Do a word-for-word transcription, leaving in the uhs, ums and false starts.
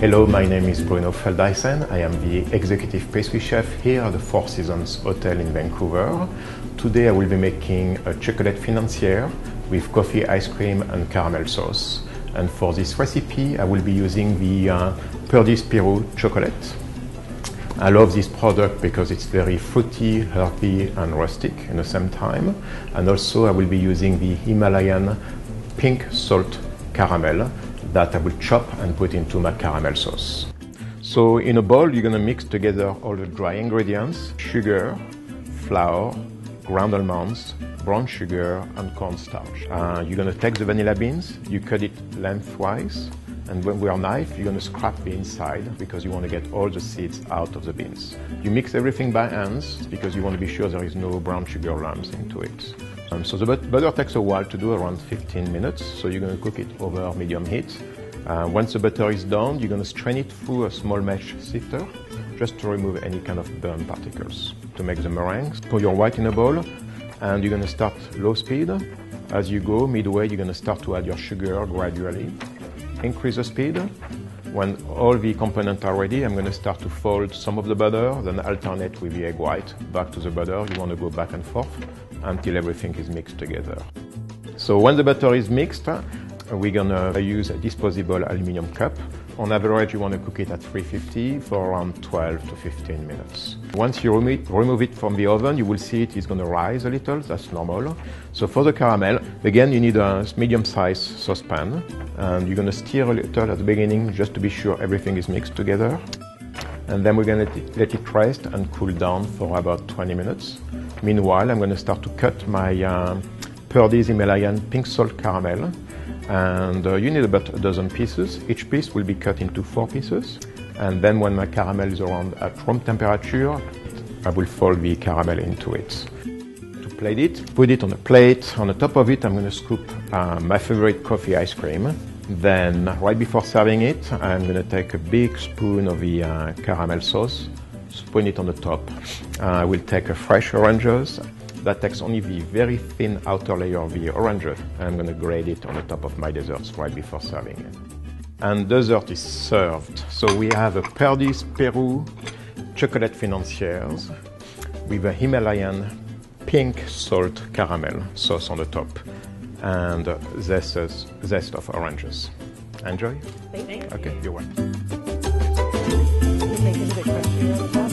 Hello, my name is Bruno Feldeisen. I am the executive pastry chef here at the Four Seasons Hotel in Vancouver. Today I will be making a chocolate financière with coffee ice cream and caramel sauce. And for this recipe I will be using the uh, Purdey's Peru chocolate. I love this product because it's very fruity, hearty and rustic in the same time. And also I will be using the Himalayan pink salt caramel that I will chop and put into my caramel sauce. So in a bowl you're going to mix together all the dry ingredients: sugar, flour, ground almonds, brown sugar and cornstarch. Uh, you're going to take the vanilla beans, you cut it lengthwise, and when we are knife you're going to scrape the inside because you want to get all the seeds out of the beans. You mix everything by hands because you want to be sure there is no brown sugar lumps into it. Um, so the butter takes a while to do, around fifteen minutes, so you're going to cook it over medium heat. Uh, once the butter is done, you're going to strain it through a small mesh sifter just to remove any kind of burn particles. To make the meringue, pour your white in a bowl and you're going to start low speed. As you go midway, you're going to start to add your sugar gradually. Increase the speed. When all the components are ready, I'm going to start to fold some of the butter, then alternate with the egg white back to the butter. You want to go back and forth until everything is mixed together. So when the butter is mixed, we're going to use a disposable aluminum cup. On average, you want to cook it at three fifty for around twelve to fifteen minutes. Once you remove it from the oven, you will see it is going to rise a little. That's normal. So for the caramel, again, you need a medium-sized saucepan, and you're going to stir a little at the beginning just to be sure everything is mixed together. And then we're going to let it rest and cool down for about twenty minutes. Meanwhile, I'm going to start to cut my uh, Purdey's Himalayan pink salt caramel. And uh, you need about a dozen pieces. Each piece will be cut into four pieces. And then when my caramel is around at room temperature, I will fold the caramel into it. To plate it, put it on a plate. On the top of it, I'm going to scoop uh, my favorite coffee ice cream. Then, right before serving it, I'm going to take a big spoon of the uh, caramel sauce, spoon it on the top. Uh, I will take a fresh oranges. That takes only the very thin outer layer of the orange. I'm going to grate it on the top of my desserts right before serving it. And dessert is served. So we have a Purdey's Peru chocolate financières with a Himalayan pink salt caramel sauce on the top and zest, zest of oranges. Enjoy? Thank you. Okay, you're welcome. Make it a bit crunchier.